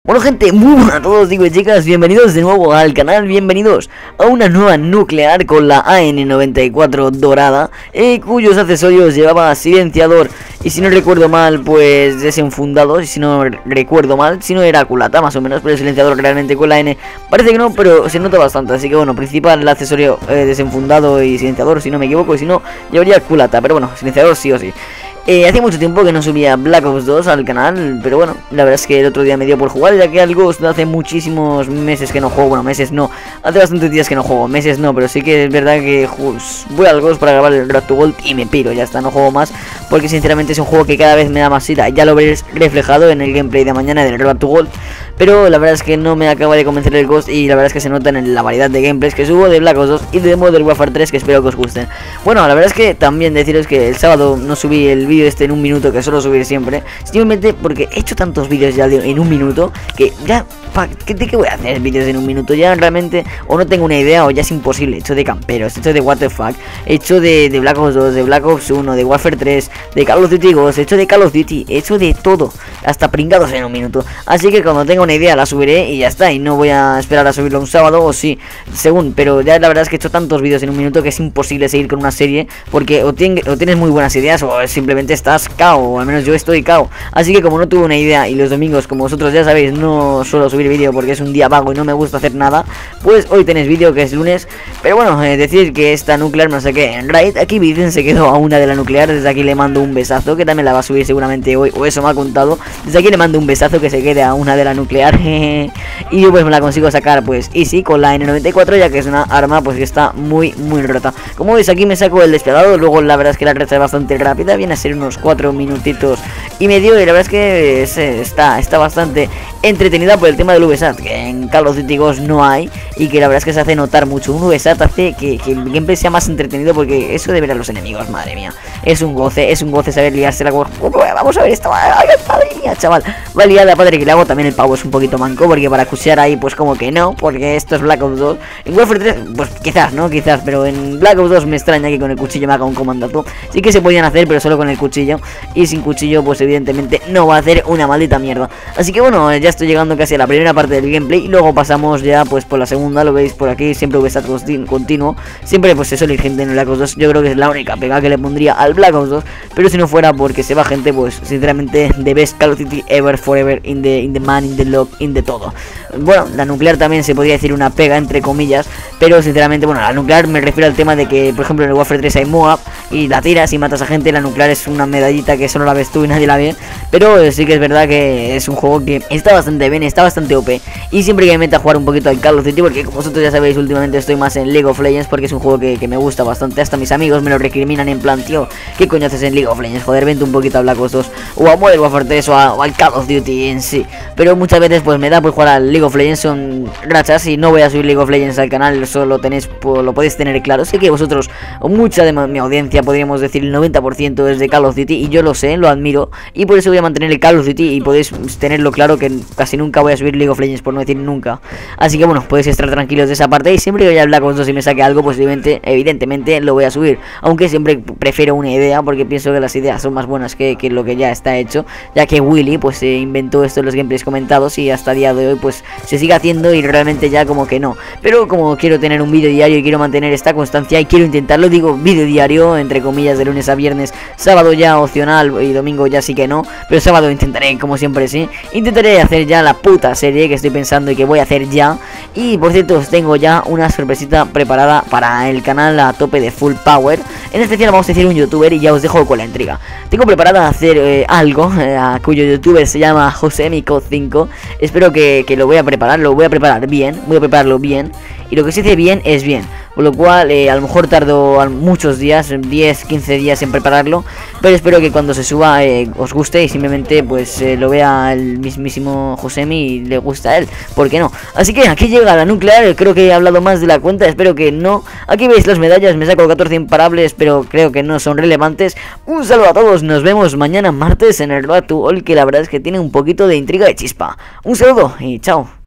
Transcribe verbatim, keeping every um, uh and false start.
Bueno gente, muy buenas a todos, digo chicas, bienvenidos de nuevo al canal, bienvenidos a una nueva nuclear con la A N noventa y cuatro dorada, eh, cuyos accesorios llevaba silenciador y si no recuerdo mal, pues desenfundado, y si no recuerdo mal, si no era culata más o menos, pero el silenciador realmente con la N parece que no, pero se nota bastante, así que bueno, principal el accesorio eh, desenfundado y silenciador, si no me equivoco, y si no, llevaría culata, pero bueno, silenciador sí o sí. Eh, hace mucho tiempo que no subía Black Ops dos al canal, pero bueno, la verdad es que el otro día me dio por jugar, ya que al Ghost hace muchísimos meses que no juego, bueno, meses no, hace bastantes días que no juego, meses no, pero sí que es verdad que voy al Ghost para grabar el Road to Gold y me piro, ya está, no juego más, porque sinceramente es un juego que cada vez me da más ira, ya lo veréis reflejado en el gameplay de mañana del Road to Gold, pero la verdad es que no me acaba de convencer el Ghost y la verdad es que se nota en la variedad de gameplays que subo de Black Ops dos y de Modern Warfare tres, que espero que os gusten. Bueno, la verdad es que también deciros que el sábado no subí el vídeo este en un minuto, que suelo subir siempre, simplemente porque he hecho tantos vídeos ya de, en un minuto, que ya, pa, ¿qué, ¿de qué voy a hacer vídeos en un minuto? Ya realmente o no tengo una idea o ya es imposible, he hecho de camperos, he hecho de what the fuck, he hecho de, de Black Ops dos, de Black Ops uno, de Warfare tres, de Call of Duty Ghost, he hecho de Call of Duty, he hecho de todo, hasta pringados en un minuto, así que cuando tenga una idea la subiré y ya está, y no voy a esperar a subirlo un sábado o sí, según, pero ya la verdad es que he hecho tantos vídeos en un minuto que es imposible seguir con una serie, porque o, ten, o tienes muy buenas ideas o simplemente estás cao, o al menos yo estoy cao, así que como no tuve una idea y los domingos, como vosotros ya sabéis, no suelo subir vídeo porque es un día vago y no me gusta hacer nada, pues hoy tenéis vídeo que es lunes, pero bueno, eh, decir que esta nuclear no sé qué, en Raid, aquí Vicen se quedó a una de la nuclear, desde aquí le mando un besazo, que también la va a subir seguramente hoy, o eso me ha contado, desde aquí le mando un besazo que se quede a una de la nuclear, y yo pues me la consigo sacar pues easy con la N noventa y cuatro, ya que es una arma pues que está muy muy rota. Como veis aquí me saco el despiadado, luego la verdad es que la recha es bastante rápida, viene a ser unos cuatro minutitos y medio, y la verdad es que es, está, está bastante entretenida por el tema del V SAT, que en Call of Duty Ghost no hay, y que la verdad es que se hace notar mucho. Un V SAT hace que, que el gameplay sea más entretenido, porque eso de ver a los enemigos, madre mía, es un goce, es un goce saber liarse la... Vamos a ver esta, ay, madre mía, chaval, va liada, padre que le hago. También el pavo es un poquito manco, porque para cuchear ahí pues como que no, porque esto es Black Ops dos. En Warfare tres pues quizás, ¿no? Quizás, pero en Black Ops dos me extraña que con el cuchillo me haga un comandazo. Sí que se podían hacer, pero solo con el cuchillo, y sin cuchillo pues evidentemente no va a hacer una maldita mierda. Así que bueno, ya estoy llegando casi a la primera parte del gameplay, y luego pasamos ya pues por la segunda, lo veis por aquí, siempre V SAT continuo, siempre pues se suele ir gente en el Black Ops dos, yo creo que es la única pega que le pondría al Black Ops dos, pero si no fuera porque se va gente, pues sinceramente the best Call of Duty ever, forever, in the, in the man, in the log, in the todo. Bueno, la nuclear también se podría decir una pega entre comillas, pero sinceramente, bueno, la nuclear me refiero al tema de que, por ejemplo, en el Warfare tres hay Moab y la tiras y matas a gente. La nuclear es una medallita que solo la ves tú y nadie la ve, pero sí que es verdad que es un juego que está bastante bien, está bastante O P, y siempre que me meta a jugar un poquito al Call of Duty, porque como vosotros ya sabéis, últimamente estoy más en League of Legends, porque es un juego que, que me gusta bastante, hasta mis amigos me lo recriminan en plan, tío, ¿qué coño haces en League of Legends? Joder, vente un poquito a Black Ops dos, o a Modern Warfare tres, o, a, o al Call of Duty en sí, pero muchas veces pues me da por jugar al League of Legends, son rachas, y no voy a subir League of Legends al canal, eso lo tenéis, pues, lo podéis tener claro. Sé que vosotros, o mucha de mi audiencia, podríamos decir el noventa por ciento es de Call of Duty, y yo lo sé, lo admiro, y por eso voy a mantener el Call of Duty, y podéis tenerlo claro que casi nunca voy a subir League of Legends, por no decir nunca. Así que bueno, podéis estar tranquilos de esa parte, y siempre que vaya al Black Ops dos y me saque algo, pues evidentemente, evidentemente lo voy a subir, aunque siempre prefiero una idea, porque pienso que las ideas son más buenas que, que lo que ya está hecho, ya que Willy pues se inventó esto en los gameplays comentados, y hasta el día de hoy pues se sigue haciendo, y realmente ya como que no, pero como quiero tener un vídeo diario y quiero mantener esta constancia y quiero intentarlo, digo vídeo diario entre comillas de lunes a viernes, sábado ya opcional y domingo ya sí que no, pero sábado intentaré, como siempre sí, intentaré hacer ya la puta serie que estoy pensando y que voy a hacer ya. Y por cierto, os tengo ya una sorpresita preparada para el canal a tope de full power, en especial vamos a decir un youtuber, y ya os dejo con la intriga. Tengo preparada hacer eh, algo eh, a cuyo youtuber se llama Josemico cinco, espero que, que lo voy a preparar, lo voy a preparar bien, voy a prepararlo bien, y lo que se dice bien es bien, por lo cual eh, a lo mejor tardo muchos días, diez, quince días en prepararlo, pero espero que cuando se suba eh, os guste, y simplemente pues eh, lo vea el mismísimo Josemi y le gusta a él, ¿por qué no? Así que aquí llega la nuclear, creo que he hablado más de la cuenta, espero que no. Aquí veis las medallas, me saco catorce imparables, pero creo que no son relevantes. Un saludo a todos, nos vemos mañana martes en el Road to Gold, que la verdad es que tiene un poquito de intriga y chispa. Un saludo y chao.